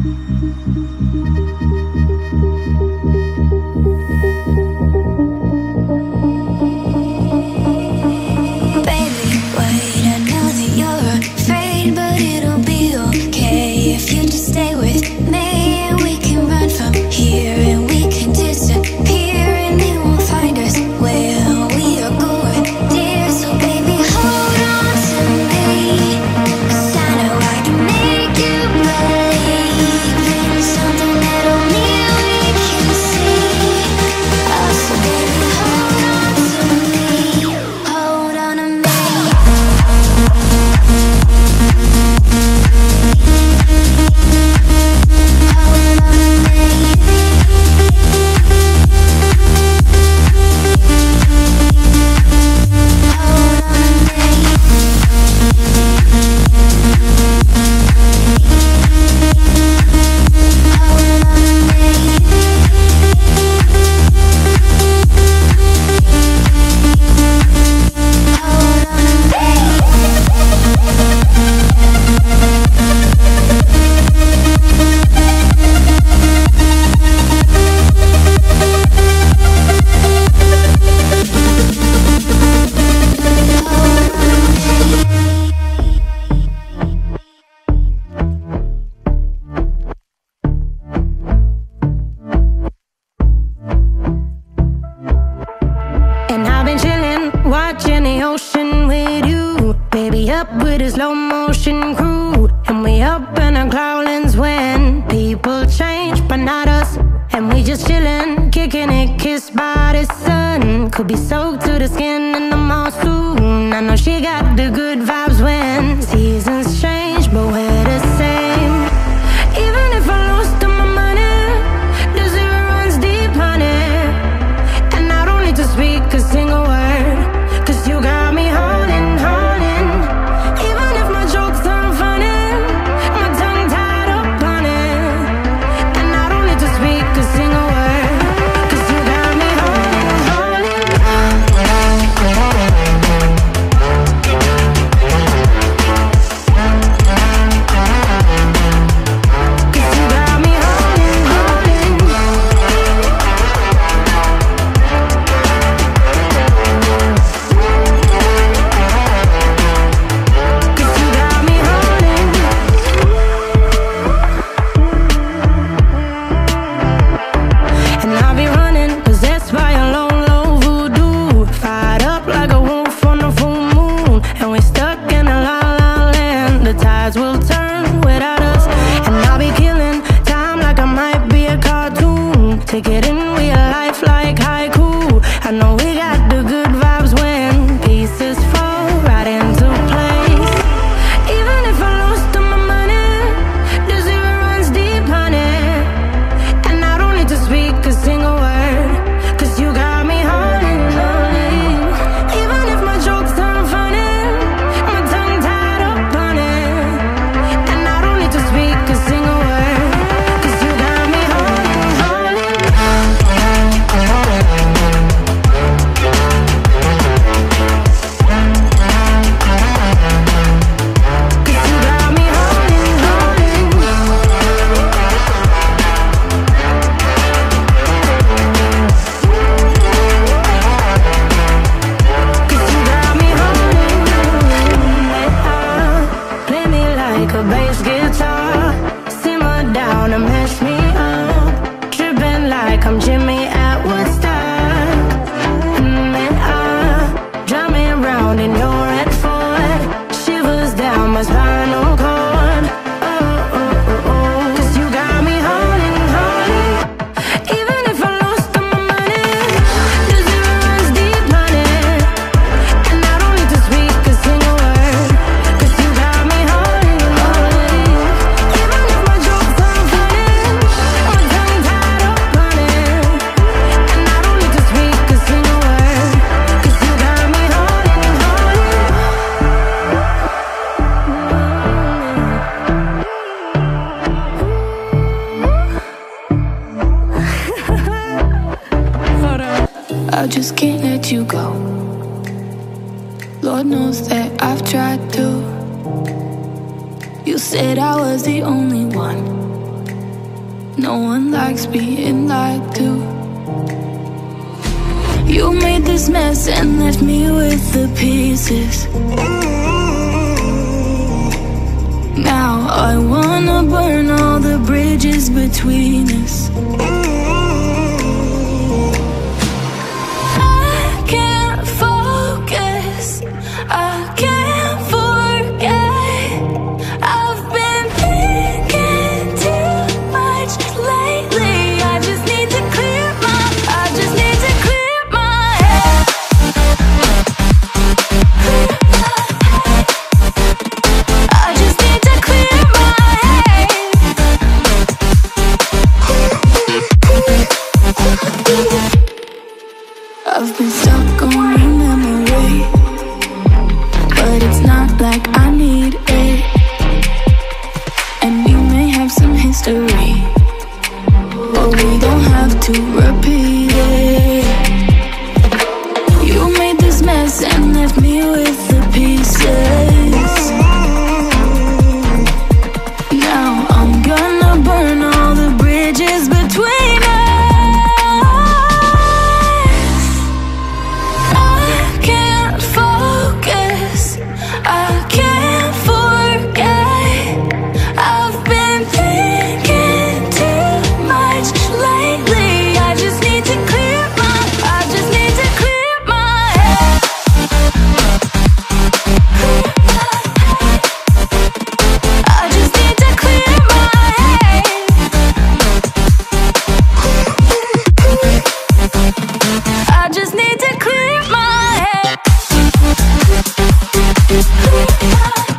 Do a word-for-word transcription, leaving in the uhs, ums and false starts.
I just can't let you go. Lord knows that I've tried to. You said I was the only one, No one likes being lied to. You made this mess and left me with the pieces. Now I wanna burn all the bridges between us. I can't focus, I can't forget. I've been thinking too much lately. I just need to clear my, I just need to clear my head. Clear my head. I just need to clear my head. I've been stuck on your memory, but it's not like I need it. And we may have some history, but we don't have to repeat it. You made this mess and left me with the pieces. Now I'm gonna burn all the bridges between us. I can't focus, I can't forget. I've been thinking too much lately. I just need to clear my, I just need to clear my head. Clear my head. I just need to clear my head. I just need to clear my head. Clear my head.